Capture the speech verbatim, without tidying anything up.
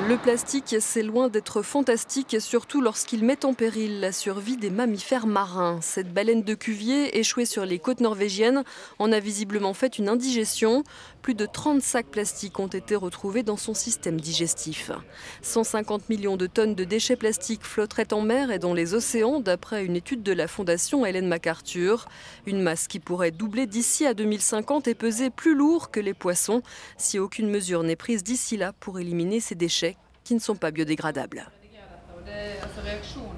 Le plastique, c'est loin d'être fantastique, surtout lorsqu'il met en péril la survie des mammifères marins. Cette baleine de Cuvier, échouée sur les côtes norvégiennes, en a visiblement fait une indigestion. Plus de trente sacs plastiques ont été retrouvés dans son système digestif. cent cinquante millions de tonnes de déchets plastiques flotteraient en mer et dans les océans, d'après une étude de la fondation Ellen MacArthur. Une masse qui pourrait doubler d'ici à deux mille cinquante et peser plus lourd que les poissons, si aucune mesure n'est prise d'ici là pour éliminer ces déchets qui ne sont pas biodégradables.